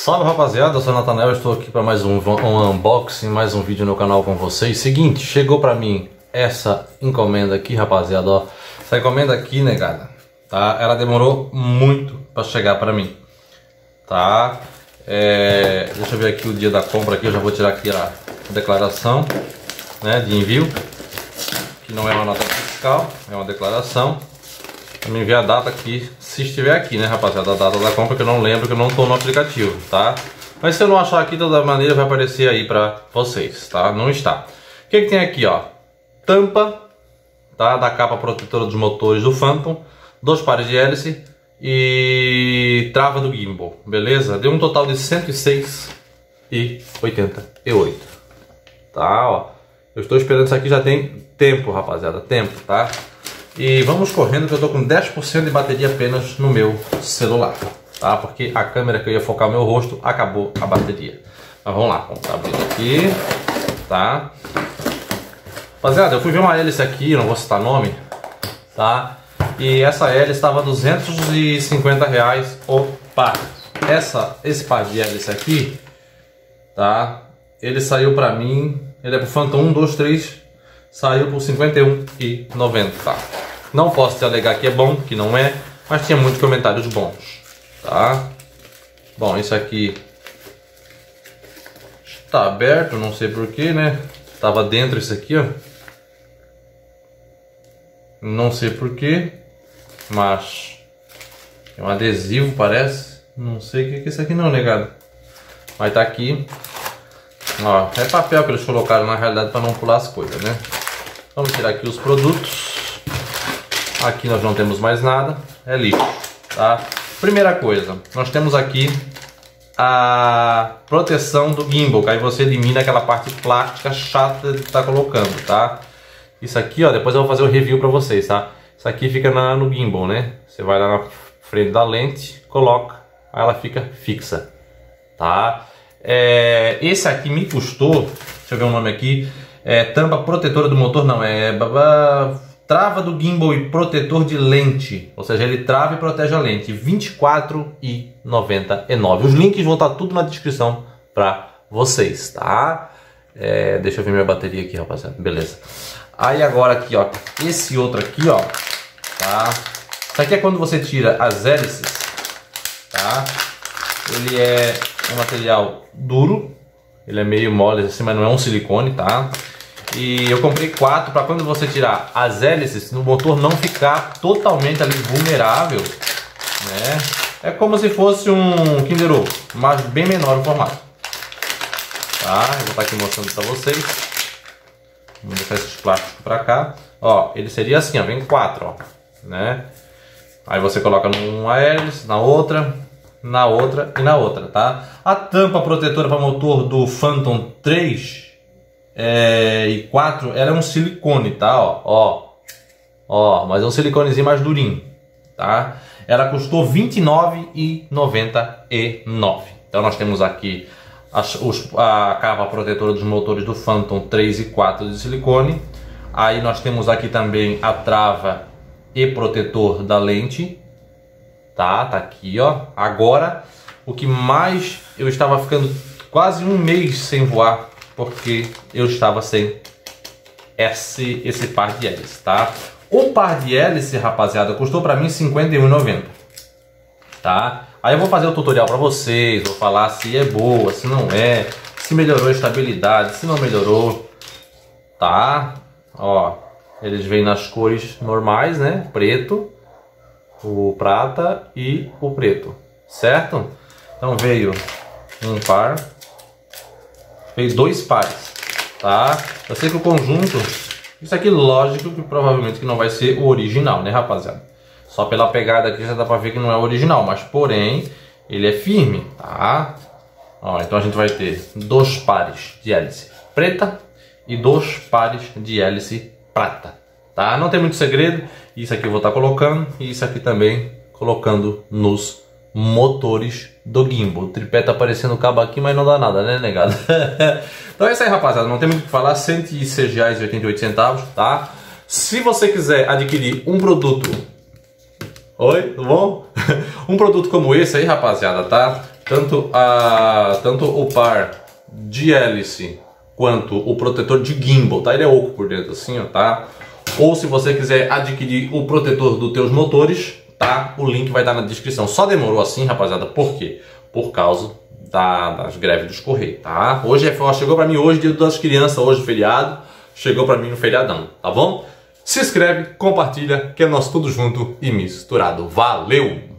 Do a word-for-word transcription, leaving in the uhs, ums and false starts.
Salve rapaziada, eu sou o Nathanael, estou aqui para mais um, um unboxing, mais um vídeo no canal com vocês. Seguinte, chegou para mim essa encomenda aqui, rapaziada, ó. Essa encomenda aqui, negada, tá? Ela demorou muito para chegar para mim, tá? É, deixa eu ver aqui o dia da compra aqui, eu já vou tirar aqui a declaração, né, de envio, que não é uma nota fiscal, é uma declaração. Me enviar a data aqui, se estiver aqui, né, rapaziada, a data da compra, que eu não lembro, que eu não estou no aplicativo, tá? Mas se eu não achar aqui, de toda maneira vai aparecer aí pra vocês, tá? Não está. O que que tem aqui, ó? Tampa, tá? Da capa protetora dos motores do Phantom, dois pares de hélice e trava do gimbal, beleza? Deu um total de cento e seis e oitenta e oito, tá? Ó, eu estou esperando isso aqui já tem tempo, rapaziada, tempo, tá? E vamos correndo que eu tô com dez por cento de bateria apenas no meu celular, tá? Porque a câmera que eu ia focar o meu rosto acabou a bateria. Mas vamos lá, vamos abrir aqui, tá? Rapaziada, eu fui ver uma hélice aqui, não vou citar nome, tá? E essa hélice estava duzentos e cinquenta reais o par. Essa, esse par de hélice aqui, tá? Ele saiu pra mim, ele é pro Phantom um, dois, três, saiu por cinquenta e um reais e noventa centavos. Não posso te alegar que é bom, que não é, mas tinha muitos comentários bons, tá? Bom, isso aqui está aberto, não sei porquê, né? Estava dentro isso aqui, ó. Não sei porquê, mas é um adesivo, parece. Não sei o que é isso aqui não, negado. Mas tá aqui. Ó, é papel que eles colocaram na realidade para não pular as coisas, né? Vamos tirar aqui os produtos. Aqui nós não temos mais nada, é lixo, tá? Primeira coisa, nós temos aqui a proteção do gimbal, que aí você elimina aquela parte plástica chata de estar colocando, tá? Isso aqui, ó, depois eu vou fazer o review para vocês, tá? Isso aqui fica na, no gimbal, né? Você vai lá na frente da lente, coloca, aí ela fica fixa, tá? É, esse aqui me custou, deixa eu ver o nome aqui, é tampa protetora do motor, não, é babá, trava do gimbal e protetor de lente, ou seja, ele trava e protege a lente, vinte e quatro reais e noventa e nove centavos. Os links vão estar tudo na descrição para vocês, tá? É, deixa eu ver minha bateria aqui, rapaziada, beleza. Aí agora aqui, ó, esse outro aqui, ó, tá? Isso aqui é quando você tira as hélices, tá? Ele é um material duro, ele é meio mole assim, mas não é um silicone, tá? E eu comprei quatro para quando você tirar as hélices, no motor não ficar totalmente ali vulnerável, né? É como se fosse um Kinder Ovo, mas bem menor o formato, tá? Eu vou estar aqui mostrando para vocês. Vamos deixar esses plásticos para cá. Ó, ele seria assim, ó, vem quatro, ó, né? Aí você coloca numa hélice, na outra, na outra e na outra, tá? A tampa protetora para motor do Phantom três é, e quatro, ela é um silicone, tá? Ó, ó, ó, mas é um siliconezinho mais durinho, tá? Ela custou vinte e nove reais e noventa e nove centavos. Então nós temos aqui as, os, a capa protetora dos motores do Phantom três e quatro de silicone. Aí nós temos aqui também a trava e protetor da lente. Tá, tá aqui, ó. Agora, o que mais eu estava ficando quase um mês sem voar, porque eu estava sem esse, esse par de hélice, tá? O par de hélice, rapaziada, custou para mim cinquenta e um reais e noventa centavos, tá? Aí eu vou fazer o tutorial para vocês, vou falar se é boa, se não é, se melhorou a estabilidade, se não melhorou, tá? Ó, eles vêm nas cores normais, né? Preto, o prata e o preto, certo? Então veio um par, veio dois pares, tá? Eu sei que o conjunto, isso aqui lógico que provavelmente que não vai ser o original, né, rapaziada? Só pela pegada aqui já dá pra ver que não é o original, mas porém ele é firme, tá? Ó, então a gente vai ter dois pares de hélice preta e dois pares de hélice prata, tá? Não tem muito segredo. Isso aqui eu vou estar colocando e isso aqui também colocando nos motores do gimbal. O tripé tá aparecendo o cabo aqui, mas não dá nada, né, negado? Então é isso aí, rapaziada. Não tem muito o que falar. cento e seis reais e oitenta e oito centavos, tá? Se você quiser adquirir um produto... Oi, tudo bom? Um produto como esse aí, rapaziada, tá? tanto, a, tanto o par de hélice quanto o protetor de gimbal, tá? Ele é oco por dentro assim, ó, tá? Ou se você quiser adquirir o protetor dos teus motores, tá? O link vai estar na descrição. Só demorou assim, rapaziada, por quê? Por causa da, das greves dos Correios, tá? Hoje é, ó, chegou pra mim hoje, dia das crianças, hoje feriado, chegou pra mim no feriadão, tá bom? Se inscreve, compartilha, que é nosso tudo junto e misturado. Valeu!